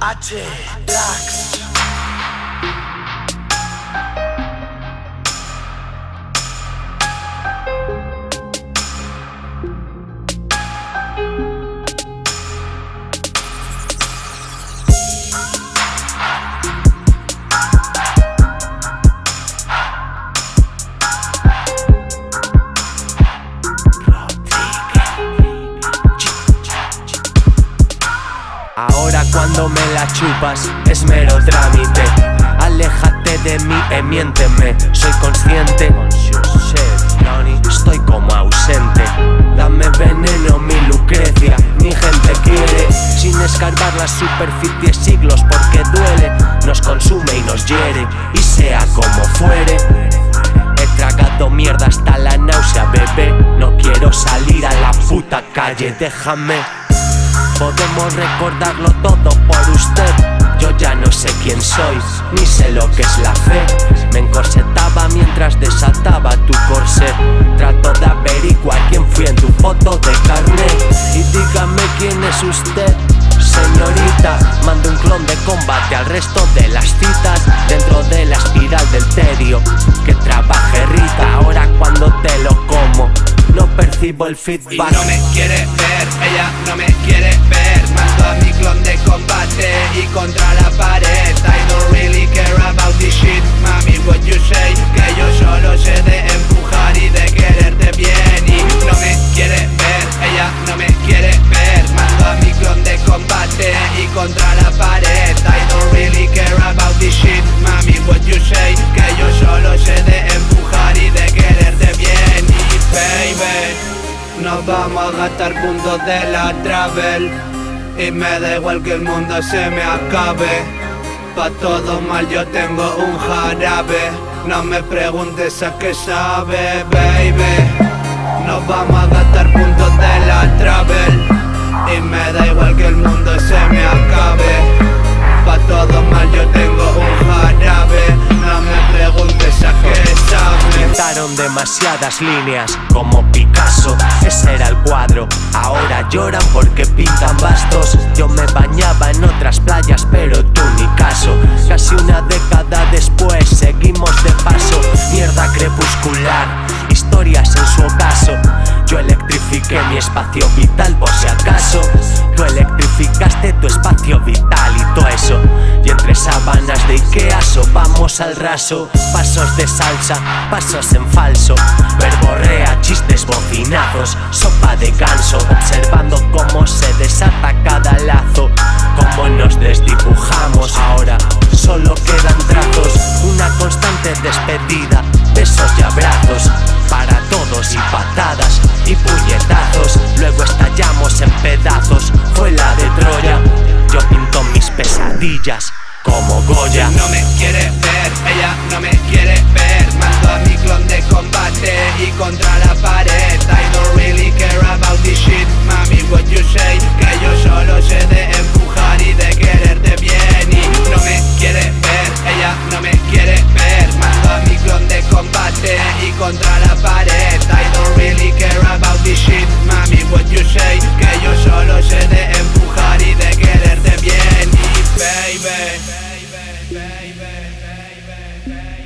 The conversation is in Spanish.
H. Lax. Ahora cuando me la chupas es mero trámite. Aléjate de mí, miénteme, soy consciente. Estoy como ausente. Dame veneno, mi Lucrecia, mi gente quiere. Sin escarbar la superficie siglos porque duele. Nos consume y nos hiere, y sea como fuere. He tragado mierda hasta la náusea, bebé. No quiero salir a la puta calle, déjame. Podemos recordarlo todo por usted. Yo ya no sé quién soy, ni sé lo que es la fe. Me encorsetaba mientras desataba tu corsé. Trato de averiguar quién fui en tu foto de carnet. Y dígame quién es usted, señorita. Mando un clon de combate al resto de las citas. Dentro de la espiral del tedio que trabaje Rita. Ahora cuando te lo como no percibo el feedback. Y no me quiere ver, ella no me quiere ver. Mando a mi clon de combate y contra la pared. I don't really care about this shit, mami, what you say. Que yo solo sé de empujar y de quererte bien. Y no me quiere ver, ella no me quiere ver. Mando a mi clon de combate y contra la pared. I don't really care about this shit, mami, what you say. Que yo solo sé de empujar y de quererte bien. Y baby, nos vamos a gastar puntos de la travel. Y me da igual que el mundo se me acabe. Pa' todo mal yo tengo un jarabe. No me preguntes a qué sabe, baby. Nos vamos a gastar puntos de la travel. Y me da igual que el mundo se me acabe. Pa' todo mal yo tengo un jarabe. No me preguntes a qué sabe. Pintaron demasiadas líneas como Picasso. Ese era el cuadro, ahora lloran porque pintan bastos. Yo me bañaba en otras playas pero tú ni caso. Casi una década después seguimos de paso. Mierda crepuscular, historias en su ocaso. Yo electrifiqué mi espacio vital por si acaso. Tú electrificaste tu espacio vital y todo eso. Y entre sábanas de Ikea vamos al raso. Pasos de salsa, pasos en falso. Verborrea, chistes, bocinazos. Sopa de ganso, observando cómo se desata cada lazo. Cómo nos desdibujamos ahora, solo quedan trazos. Una constante despedida, besos y abrazos para todos y patadas y puñetazos. Luego estallamos en pedazos, fue la de Troya. Yo pinto mis pesadillas como Goya. No me quiere ver, ella no me quiere ver. Mando a mi clon de combate y contra la pared. I don't really care about this shit, mami, what you say. Que yo solo sé de empujar y de quererte bien. Y no me quiere ver, ella no me quiere ver. Mando a mi clon de combate y contra la pared. I don't really care about this shit, mami, what you say. Que yo solo sé de empujar y de quererte bien. Y baby,